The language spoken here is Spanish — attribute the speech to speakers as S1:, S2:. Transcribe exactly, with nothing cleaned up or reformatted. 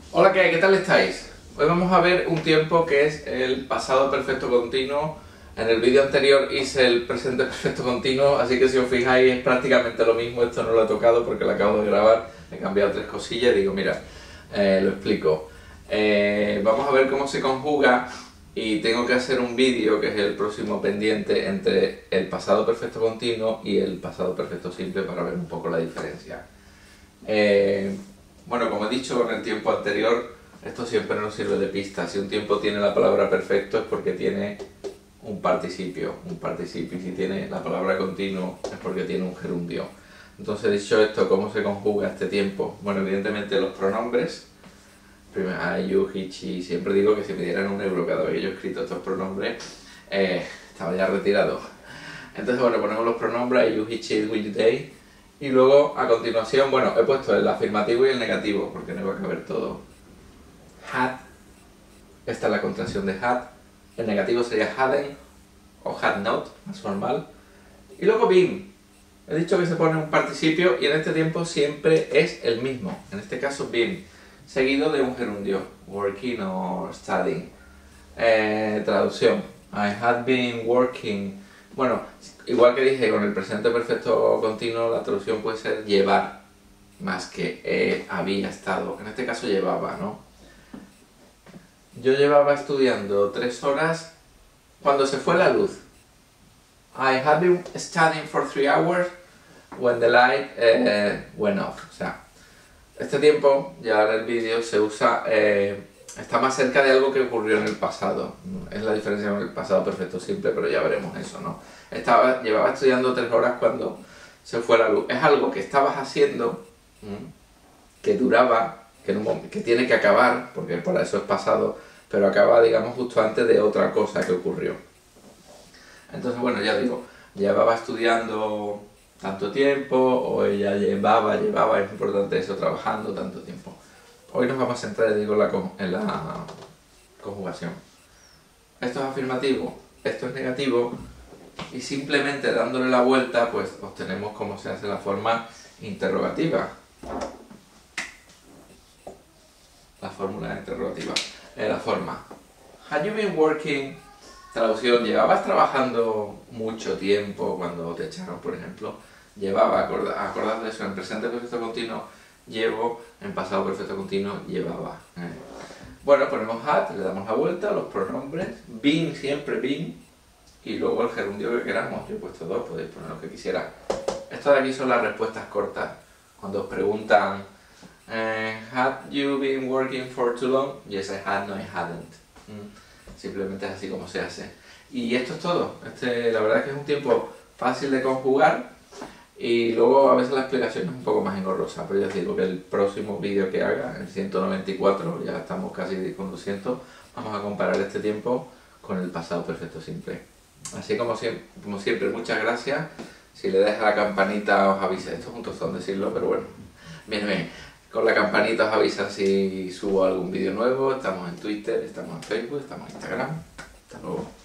S1: Hola, ¿qué hay? ¿Qué tal estáis? Hoy vamos a ver un tiempo que es el pasado perfecto continuo. En el vídeo anterior hice el presente perfecto continuo, así que si os fijáis es prácticamente lo mismo. Esto no lo he tocado porque lo acabo de grabar, he cambiado tres cosillas y digo, mira, eh, lo explico. Eh, vamos a ver cómo se conjuga y tengo que hacer un vídeo que es el próximo pendiente entre el pasado perfecto continuo y el pasado perfecto simple para ver un poco la diferencia. Eh, bueno, como he dicho en el tiempo anterior, esto siempre nos sirve de pista. Si un tiempo tiene la palabra perfecto es porque tiene un participio, un participio. Y si tiene la palabra continuo es porque tiene un gerundio. Entonces, dicho esto, ¿cómo se conjuga este tiempo? Bueno, evidentemente los pronombres. Primero, I, you, he, she. Siempre digo que si me dieran un euro cada vez que yo he escrito estos pronombres, eh, estaba ya retirado. Entonces, bueno, ponemos los pronombres I, you, he, she, we, they. Y luego, a continuación, bueno, he puesto el afirmativo y el negativo, porque no iba a caber todo. Had, esta es la contracción de had. El negativo sería hadn't o had not, más formal. Y luego been. He dicho que se pone un participio y en este tiempo siempre es el mismo. En este caso, been, seguido de un gerundio, working o studying. Eh, traducción. I had been working. Bueno, igual que dije con el presente perfecto continuo, la traducción puede ser llevar, más que eh, había estado. En este caso llevaba, ¿no? Yo llevaba estudiando tres horas cuando se fue la luz. I had been studying for three hours when the light eh, went off. O sea, este tiempo, ya en el vídeo, se usa... Eh, está más cerca de algo que ocurrió en el pasado. Es la diferencia con el pasado perfecto simple, pero ya veremos eso, ¿no? Estaba, llevaba estudiando tres horas cuando se fue la luz. Es algo que estabas haciendo, que duraba, que, en un momento, que tiene que acabar, porque para eso es pasado, pero acaba, digamos, justo antes de otra cosa que ocurrió. Entonces, bueno, ya digo, llevaba estudiando tanto tiempo, o ella llevaba, llevaba, es importante eso, trabajando tanto tiempo. Hoy nos vamos a centrar, digo, la, en la conjugación. Esto es afirmativo, esto es negativo, y simplemente dándole la vuelta, pues obtenemos cómo se hace la forma interrogativa. La fórmula interrogativa. Eh, la forma. Have you been working? Traducción, ¿llevabas trabajando mucho tiempo cuando te echaron, por ejemplo? Llevaba, acorda, acordad de eso, en presente perfecto continuo, llevo, en pasado perfecto continuo, llevaba. Eh. Bueno, ponemos had, le damos la vuelta, los pronombres, been, siempre been, y luego el gerundio que queramos. Yo he puesto dos, podéis poner lo que quisierais. Estas de aquí son las respuestas cortas. Cuando os preguntan, eh, had you been working for too long? Yes, I had, no, I hadn't. Mm. Simplemente es así como se hace. Y esto es todo. Este, la verdad es que es un tiempo fácil de conjugar. Y luego a veces la explicación es un poco más engorrosa, pero ya os digo que el próximo vídeo que haga, el ciento noventa y cuatro, ya estamos casi con doscientos, vamos a comparar este tiempo con el pasado perfecto simple. Así como siempre, como siempre, muchas gracias. Si le das a la campanita os avisa, esto es un tostón decirlo, pero bueno, bien, bien. Con la campanita os avisa si subo algún vídeo nuevo. Estamos en Twitter, estamos en Facebook, estamos en Instagram. Hasta luego.